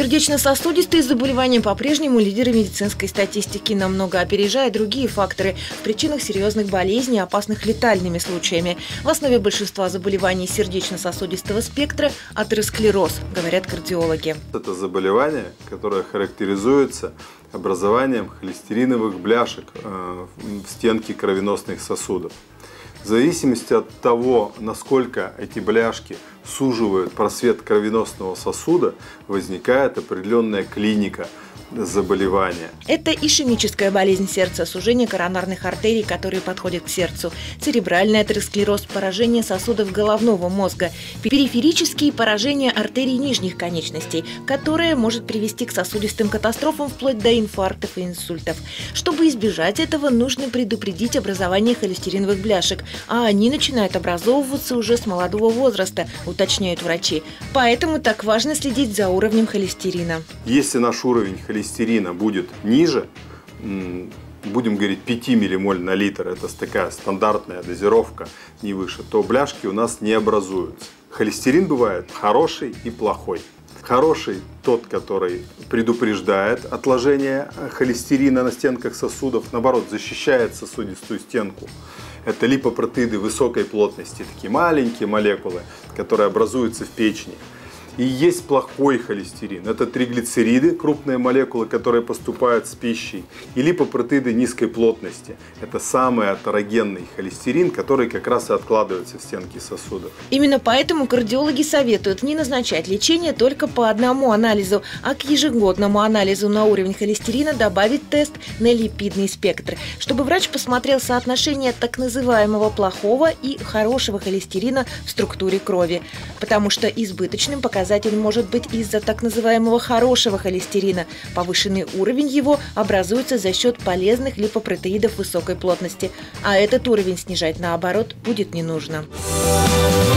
Сердечно-сосудистые заболевания по-прежнему лидеры медицинской статистики, намного опережая другие факторы в причинах серьезных болезней, опасных летальными случаями. В основе большинства заболеваний сердечно-сосудистого спектра – атеросклероз, говорят кардиологи. Это заболевание, которое характеризуется образованием холестериновых бляшек в стенке кровеносных сосудов. В зависимости от того, насколько эти бляшки суживают просвет кровеносного сосуда, возникает определенная клиника заболевания. Это ишемическая болезнь сердца, сужение коронарных артерий, которые подходят к сердцу, церебральный атеросклероз, поражение сосудов головного мозга, периферические поражения артерий нижних конечностей, которое может привести к сосудистым катастрофам вплоть до инфарктов и инсультов. Чтобы избежать этого, нужно предупредить образование холестериновых бляшек, а они начинают образовываться уже с молодого возраста, уточняют врачи. Поэтому так важно следить за уровнем холестерина. Если наш уровень холестерина будет ниже, будем говорить 5 миллимоль на литр, это такая стандартная дозировка, не выше, то бляшки у нас не образуются. Холестерин бывает хороший и плохой. Хороший тот, который предупреждает отложение холестерина на стенках сосудов, наоборот, защищает сосудистую стенку. Это липопротеиды высокой плотности, такие маленькие молекулы, которые образуются в печени. И есть плохой холестерин. Это триглицериды, крупные молекулы, которые поступают с пищей, и липопротеиды низкой плотности. Это самый атерогенный холестерин, который как раз и откладывается в стенки сосудов. Именно поэтому кардиологи советуют не назначать лечение только по одному анализу, а к ежегодному анализу на уровень холестерина добавить тест на липидный спектр, чтобы врач посмотрел соотношение так называемого плохого и хорошего холестерина в структуре крови. Потому что избыточным показатель может быть из-за так называемого хорошего холестерина. Повышенный уровень его образуется за счет полезных липопротеидов высокой плотности, а этот уровень снижать, наоборот, будет не нужно.